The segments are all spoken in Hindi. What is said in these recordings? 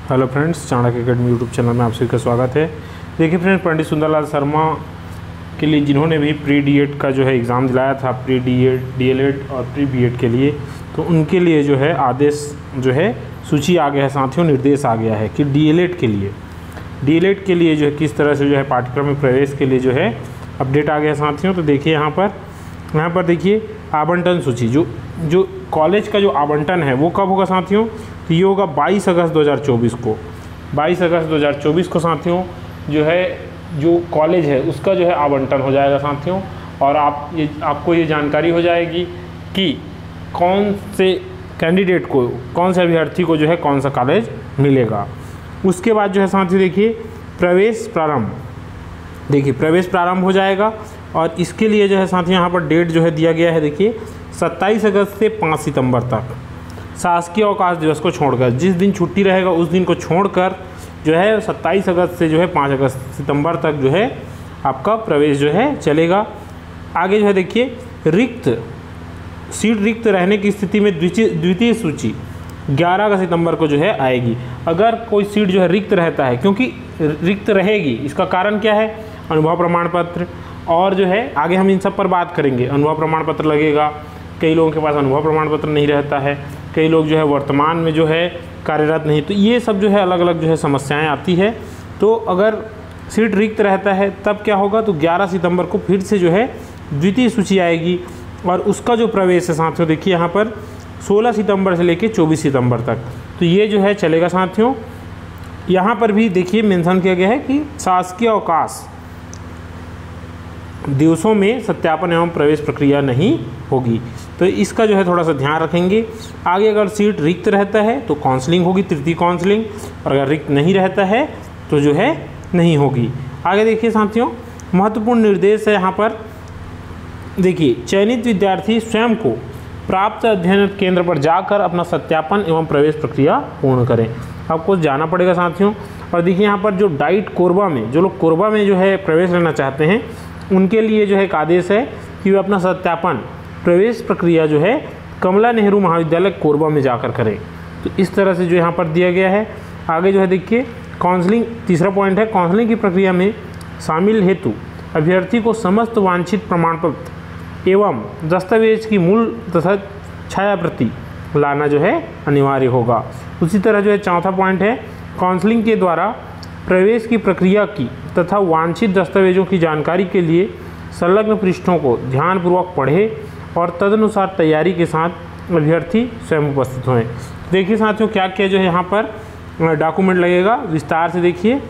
Hello friends, Chanakya academy YouTube channel में आप सभी का स्वागत है। देखिए फ्रेंड्स, पंडित सुंदरलाल शर्मा के लिए जिन्होंने भी प्री डीएड का जो है एग्ज़ाम दिलाया था, प्री डीएड, डीएलएड और प्री बीएड के लिए, तो उनके लिए जो है आदेश जो है सूची आ गया है साथियों, निर्देश आ गया है कि डीएलएड के लिए जो है किस तरह से जो है पाठ्यक्रम में प्रवेश के लिए जो है अपडेट आ गया है साथियों। तो देखिए यहाँ पर देखिए आवंटन सूची, जो कॉलेज का जो आवंटन है वो कब होगा साथियों, तो ये होगा 22 अगस्त 2024 को। 22 अगस्त 2024 को साथियों जो कॉलेज है उसका जो है आवंटन हो जाएगा साथियों। और आपको ये जानकारी हो जाएगी कि कौन से कैंडिडेट को, कौन से अभ्यर्थी को जो है कौन सा कॉलेज मिलेगा। उसके बाद जो है साथियों देखिए प्रवेश प्रारंभ हो जाएगा। और इसके लिए जो है साथियों यहाँ पर डेट जो है दिया गया है, देखिए 27 अगस्त से 5 सितंबर तक, शासकीय अवकाश दिवस को छोड़कर, जिस दिन छुट्टी रहेगा उस दिन को छोड़कर जो है 27 अगस्त से जो है 5 अगस्त सितंबर तक जो है आपका प्रवेश जो है चलेगा। आगे जो है देखिए सीट रिक्त रहने की स्थिति में द्वितीय सूची 11 सितंबर को जो है आएगी। अगर कोई सीट जो है रिक्त रहता है, क्योंकि रिक्त रहेगी, इसका कारण क्या है, अनुभव प्रमाण पत्र, और जो है आगे हम इन सब पर बात करेंगे। अनुभव प्रमाण पत्र लगेगा, कई लोगों के पास अनुभव प्रमाण पत्र नहीं रहता है, कई लोग जो है वर्तमान में जो है कार्यरत नहीं, तो ये सब जो है अलग अलग जो है समस्याएं आती है। तो अगर सीट रिक्त रहता है तब क्या होगा, तो 11 सितंबर को फिर से जो है द्वितीय सूची आएगी। और उसका जो प्रवेश है साथियों देखिए यहाँ पर 16 सितंबर से लेकर 24 सितंबर तक, तो ये जो है चलेगा साथियों। यहाँ पर भी देखिए मेंशन किया गया है कि शासकीय अवकाश दिवसों में सत्यापन एवं प्रवेश प्रक्रिया नहीं होगी, तो इसका जो है थोड़ा सा ध्यान रखेंगे। आगे अगर सीट रिक्त रहता है तो काउंसलिंग होगी, तृतीय काउंसलिंग, और अगर रिक्त नहीं रहता है तो जो है नहीं होगी। आगे देखिए साथियों, महत्वपूर्ण निर्देश है यहाँ पर, देखिए चयनित विद्यार्थी स्वयं को प्राप्त अध्ययन केंद्र पर जाकर अपना सत्यापन एवं प्रवेश प्रक्रिया पूर्ण करें। आपको जाना पड़ेगा साथियों। और देखिए यहाँ पर जो डाइट कोरबा में, जो लोग कोरबा में जो है प्रवेश लेना चाहते हैं, उनके लिए जो है एक आदेश है कि वे अपना सत्यापन प्रवेश प्रक्रिया जो है कमला नेहरू महाविद्यालय कोरबा में जाकर करें। तो इस तरह से जो यहाँ पर दिया गया है। आगे जो है देखिए काउंसलिंग, तीसरा पॉइंट है, काउंसलिंग की प्रक्रिया में शामिल हेतु अभ्यर्थी को समस्त वांछित प्रमाण पत्र एवं दस्तावेज की मूल तथा छाया प्रति लाना जो है अनिवार्य होगा। उसी तरह जो है चौथा पॉइंट है, काउंसलिंग के द्वारा प्रवेश की प्रक्रिया की तथा वांछित दस्तावेजों की जानकारी के लिए संलग्न पृष्ठों को ध्यानपूर्वक पढ़े और तदनुसार तैयारी के साथ अभ्यर्थी स्वयं उपस्थित हों। देखिए साथियों क्या क्या जो है यहाँ पर डॉक्यूमेंट लगेगा, विस्तार से देखिए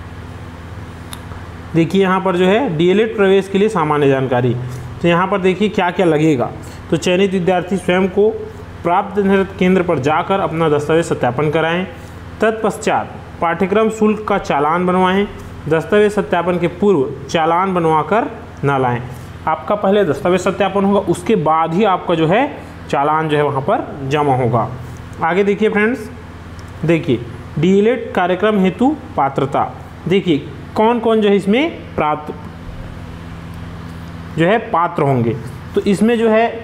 यहाँ पर जो है डीएलएड प्रवेश के लिए सामान्य जानकारी। तो यहाँ पर देखिए क्या क्या लगेगा, तो चयनित विद्यार्थी स्वयं को प्राप्त केंद्र पर जाकर अपना दस्तावेज सत्यापन कराएं। तत्पश्चात पाठ्यक्रम शुल्क का चालान बनवाएं। दस्तावेज सत्यापन के पूर्व चालान बनवाकर ना लाएं। आपका पहले दस्तावेज सत्यापन होगा, उसके बाद ही आपका जो है चालान जो है वहाँ पर जमा होगा। आगे देखिए फ्रेंड्स, देखिए डीएलएड कार्यक्रम हेतु पात्रता, देखिए कौन कौन जो है इसमें पात्र होंगे। तो इसमें जो है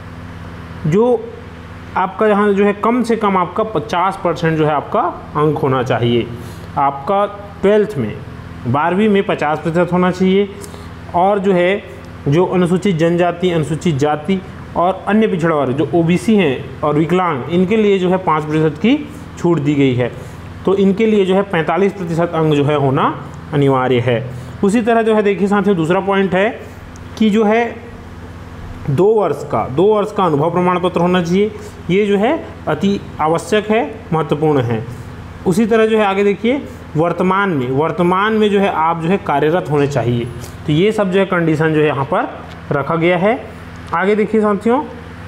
आपका यहाँ जो है कम से कम आपका 50% जो है आपका अंक होना चाहिए। आपका 12th में, 12वीं में 50% होना चाहिए। और जो है जो अनुसूचित जनजाति, अनुसूचित जाति और अन्य पिछड़ा वर्ग जो ओबीसी हैं और विकलांग, इनके लिए जो है 5% की छूट दी गई है। तो इनके लिए जो है 45% अंक जो है होना अनिवार्य है। उसी तरह जो है देखिए साथियों दूसरा पॉइंट है कि जो है 2 वर्ष का अनुभव प्रमाण पत्र होना चाहिए। ये जो है अति आवश्यक है, महत्वपूर्ण है। उसी तरह जो है आगे देखिए वर्तमान में जो है आप जो है कार्यरत होने चाहिए। तो ये सब जो है कंडीशन जो है यहाँ पर रखा गया है। आगे देखिए साथियों,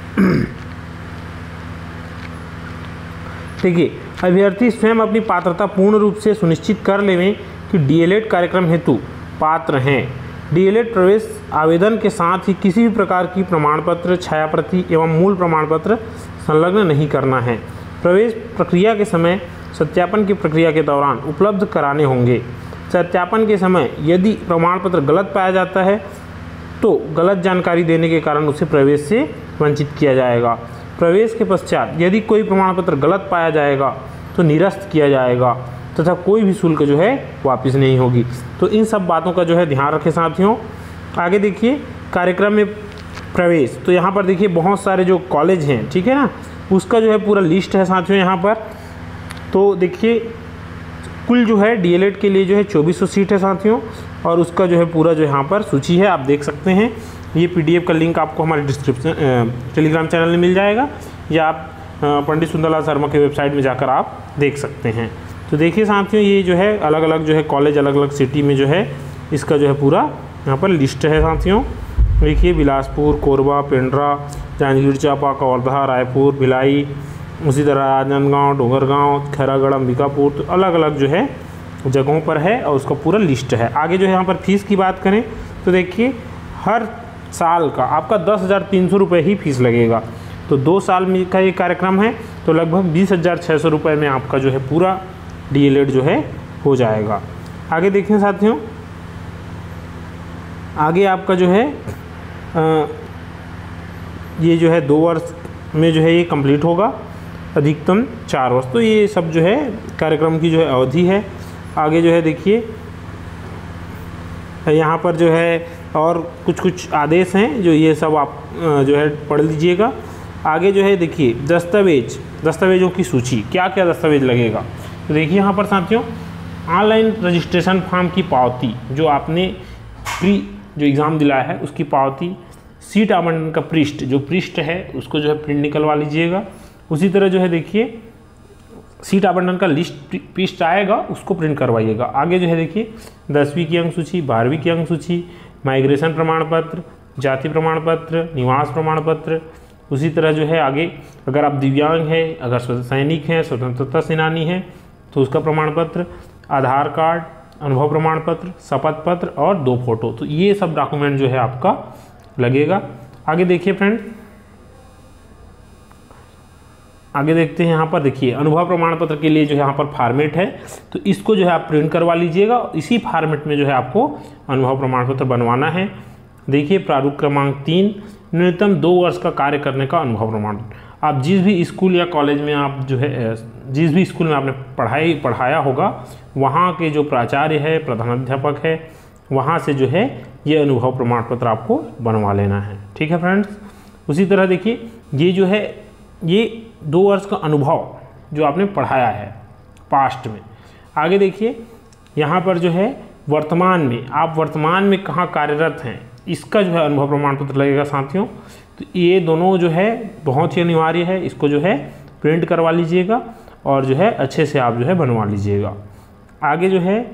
देखिए अभ्यर्थी स्वयं अपनी पात्रता पूर्ण रूप से सुनिश्चित कर लें कि डीएलएड कार्यक्रम हेतु पात्र हैं। डीएलएड प्रवेश आवेदन के साथ ही किसी भी प्रकार की प्रमाण पत्र, छाया प्रति एवं मूल प्रमाण पत्र संलग्न नहीं करना है। प्रवेश प्रक्रिया के समय सत्यापन की प्रक्रिया के दौरान उपलब्ध कराने होंगे। सत्यापन के समय यदि प्रमाण पत्र गलत पाया जाता है तो गलत जानकारी देने के कारण उसे प्रवेश से वंचित किया जाएगा। प्रवेश के पश्चात यदि कोई प्रमाण पत्र गलत पाया जाएगा तो निरस्त किया जाएगा तथा कोई भी शुल्क जो है वापस नहीं होगी। तो इन सब बातों का जो है ध्यान रखें साथियों। आगे देखिए कार्यक्रम में प्रवेश, तो यहाँ पर देखिए बहुत सारे जो कॉलेज हैं, ठीक है ना, उसका जो है पूरा लिस्ट है साथियों यहाँ पर। तो देखिए कुल जो है डीएलएड के लिए जो है 2400 सीट है साथियों, और उसका जो है पूरा जो यहाँ पर सूची है, आप देख सकते हैं। ये पीडीएफ का लिंक आपको हमारे डिस्क्रिप्शन टेलीग्राम चैनल में मिल जाएगा, या आप पंडित सुंदरलाल शर्मा के वेबसाइट में जाकर आप देख सकते हैं। तो देखिए साथियों ये जो है अलग अलग जो है कॉलेज अलग अलग सिटी में जो है इसका जो है पूरा यहाँ पर लिस्ट है साथियों। देखिए बिलासपुर, कोरबा, पेंड्रा, जांजगीर चांपा, कवर्धा, रायपुर, भिलाई, उसी तरह राजनांदगांव, डोंगरगांव, खैरागढ़, अंबिकापुर, तो अलग अलग जो है जगहों पर है और उसका पूरा लिस्ट है। आगे जो है यहाँ पर फीस की बात करें तो देखिए हर साल का आपका 10,300 रुपये ही फीस लगेगा। तो 2 साल में का ये कार्यक्रम है, तो लगभग 20,600 रुपये में आपका जो है पूरा डीएलएड जो है हो जाएगा। आगे देखें साथियों, आगे आपका जो है ये जो है 2 वर्ष में जो है ये कंप्लीट होगा, अधिकतम 4 वर्ष। तो ये सब जो है कार्यक्रम की जो है अवधि है। आगे जो है देखिए यहाँ पर जो है और कुछ आदेश हैं, जो ये सब आप जो है पढ़ लीजिएगा। आगे जो है देखिए दस्तावेज़ों की सूची, क्या क्या दस्तावेज लगेगा। तो देखिए यहाँ पर साथियों ऑनलाइन रजिस्ट्रेशन फॉर्म की पावती, जो आपने जो एग्ज़ाम दिलाया है उसकी पावती, सीट आवंटन का पृष्ठ, जो पृष्ठ है उसको जो है प्रिंट निकलवा लीजिएगा। उसी तरह जो है देखिए सीट आवंटन का लिस्ट पृष्ठ आएगा, उसको प्रिंट करवाइएगा। आगे जो है देखिए 10वीं की अंक सूची, 12वीं की अंक सूची, माइग्रेशन प्रमाण पत्र, जाति प्रमाण पत्र, निवास प्रमाण पत्र। उसी तरह जो है आगे अगर आप दिव्यांग हैं, अगर सैनिक हैं, स्वतंत्रता सेनानी हैं तो उसका प्रमाण पत्र, आधार कार्ड, अनुभव प्रमाण पत्र, शपथ पत्र और 2 फोटो। तो ये सब डॉक्यूमेंट जो है आपका लगेगा। आगे देखिए फ्रेंड, आगे देखते हैं यहाँ पर देखिए अनुभव प्रमाण पत्र के लिए जो है यहाँ पर फॉर्मेट है, तो इसको जो है आप प्रिंट करवा लीजिएगा। इसी फॉर्मेट में जो है आपको अनुभव प्रमाण पत्र बनवाना है। देखिए प्रारूप क्रमांक 3, न्यूनतम 2 वर्ष का कार्य करने का अनुभव प्रमाण। आप जिस भी स्कूल या कॉलेज में आप जो है जिस भी स्कूल में आपने पढ़ाया होगा, वहाँ के जो प्राचार्य है, प्रधानाध्यापक है, वहाँ से जो है ये अनुभव प्रमाण पत्र आपको बनवा लेना है। ठीक है फ्रेंड्स। उसी तरह देखिए ये जो है ये 2 वर्ष का अनुभव जो आपने पढ़ाया है पास्ट में। आगे देखिए यहाँ पर जो है वर्तमान में, आप वर्तमान में कहाँ कार्यरत हैं, इसका जो है अनुभव प्रमाण पत्र लगेगा साथियों। तो ये दोनों जो है बहुत ही अनिवार्य है, इसको जो है प्रिंट करवा लीजिएगा और जो है अच्छे से आप जो है बनवा लीजिएगा। आगे जो है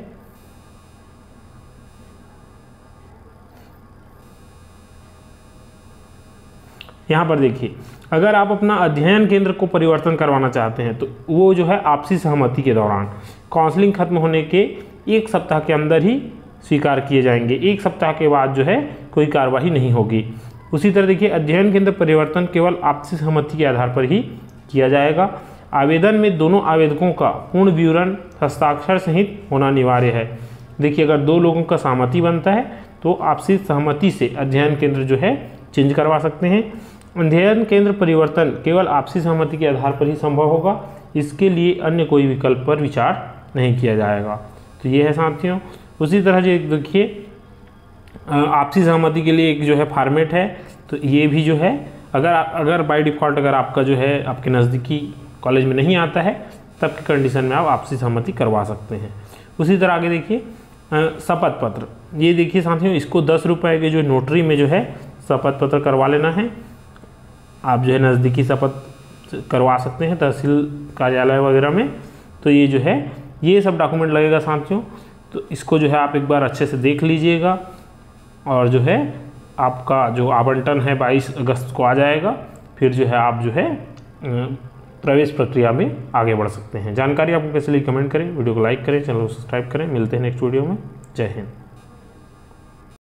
यहाँ पर देखिए अगर आप अपना अध्ययन केंद्र को परिवर्तन करवाना चाहते हैं तो वो जो है आपसी सहमति के दौरान काउंसलिंग खत्म होने के 1 सप्ताह के अंदर ही स्वीकार किए जाएंगे। 1 सप्ताह के बाद जो है कोई कार्रवाई नहीं होगी। उसी तरह देखिए अध्ययन केंद्र परिवर्तन केवल आपसी सहमति के आधार पर ही किया जाएगा। आवेदन में दोनों आवेदकों का पूर्ण विवरण हस्ताक्षर सहित होना अनिवार्य है। देखिए अगर 2 लोगों का सहमति बनता है तो आपसी सहमति से अध्ययन केंद्र जो है चेंज करवा सकते हैं। अध्ययन केंद्र परिवर्तन केवल आपसी सहमति के आधार पर ही संभव होगा, इसके लिए अन्य कोई विकल्प पर विचार नहीं किया जाएगा। तो ये है साथियों। उसी तरह जो देखिए आपसी सहमति के लिए एक जो है फॉर्मेट है, तो ये भी जो है अगर बाय डिफ़ॉल्ट अगर आपका जो है आपके नज़दीकी कॉलेज में नहीं आता है तब की कंडीशन में आप आपसी सहमति करवा सकते हैं। उसी तरह आगे देखिए शपथ पत्र, ये देखिए साथियों इसको 10 रुपये के जो नोटरी में जो है शपथ पत्र करवा लेना है। आप जो है नज़दीकी शपथ करवा सकते हैं तहसील कार्यालय वगैरह में। तो ये जो है ये सब डॉक्यूमेंट लगेगा साथियों। तो इसको जो है आप एक बार अच्छे से देख लीजिएगा और जो है आपका जो आवंटन है 22 अगस्त को आ जाएगा। फिर जो है आप जो है प्रवेश प्रक्रिया में आगे बढ़ सकते हैं। जानकारी आपको कैसे लगी कमेंट करें, वीडियो को लाइक करें, चैनल को सब्सक्राइब करें। मिलते हैं नेक्स्ट वीडियो में। जय हिंद।